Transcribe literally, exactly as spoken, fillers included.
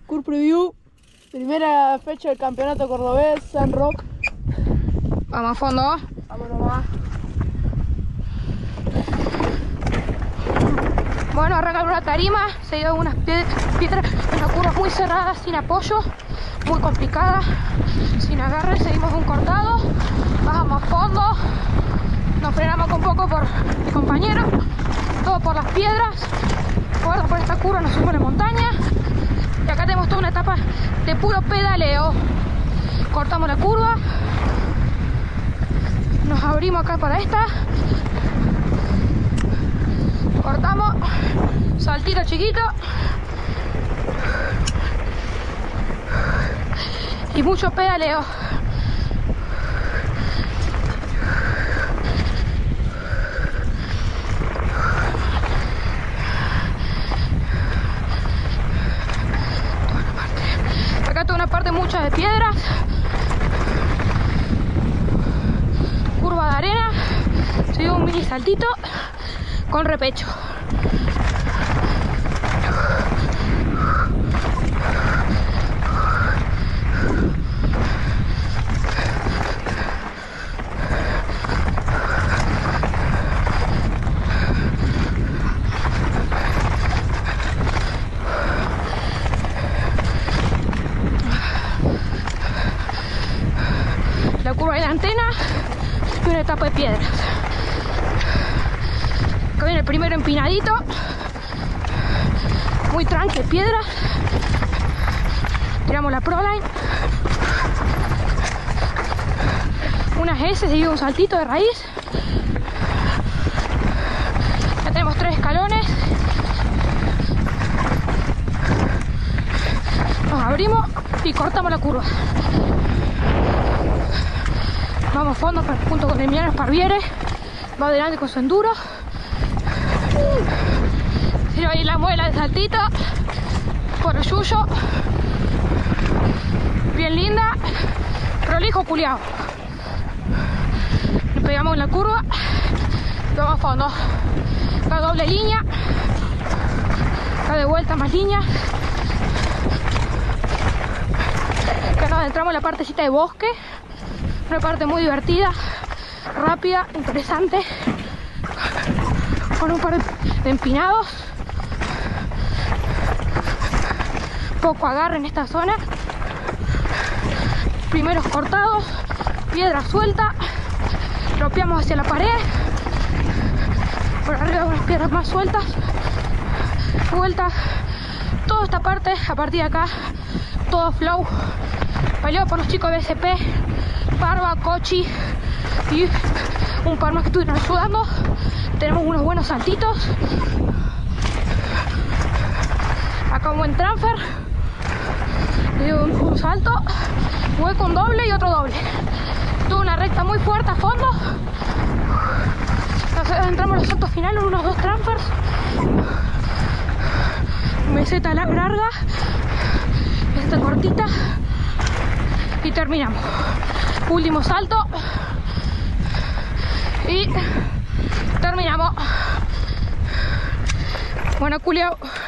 Curve Preview, primera fecha del campeonato cordobés, San Roque. Vamos a fondo. Vamos nomás. Bueno, arrancar una tarima, seguido de unas piedras, una curva muy cerrada, sin apoyo, muy complicada, sin agarre, seguimos un cortado, bajamos a fondo, nos frenamos un poco por mi compañero, todo por las piedras, por, por esta curva nos subimos a la montaña, y acá tenemos toda una etapa de puro pedaleo. Cortamos la curva, nos abrimos acá para esta, cortamos, saltito chiquito y mucho pedaleo. Acá toda una parte mucha de piedras, curva de arena, sigue un mini saltito con repecho. La curva de la antena y una etapa de piedras. Acá viene el primero empinadito, muy tranqui, piedras. Tiramos la Proline, unas S, seguido un saltito de raíz. Ya tenemos tres escalones. Nos abrimos y cortamos la curva. Vamos a fondo junto con Emiliano Sparviere, va adelante con su enduro. Tiro ahí la muela de saltito por el yuyo, bien linda, prolijo culiao. Le pegamos en la curva y vamos a fondo. Acá doble línea, acá de vuelta más línea. Acá nos adentramos en la partecita de bosque, una parte muy divertida, rápida, interesante, con un par de empinados, poco agarre en esta zona, primeros cortados, piedra suelta, dropeamos hacia la pared, por arriba unas piedras más sueltas, vueltas, toda esta parte, a partir de acá, todo flow, peleado por los chicos de B S P, Barba, Cochi y un par más que estuvieron ayudando. Tenemos unos buenos saltitos. Acá un buen transfer. Un, un salto, hueco, un doble y otro doble. Tuve una recta muy fuerte a fondo. Entonces entramos en los saltos finales, unos dos transfers. Meseta larga, meseta cortita. Y terminamos. Último salto. Y terminamos. Bueno, culiao.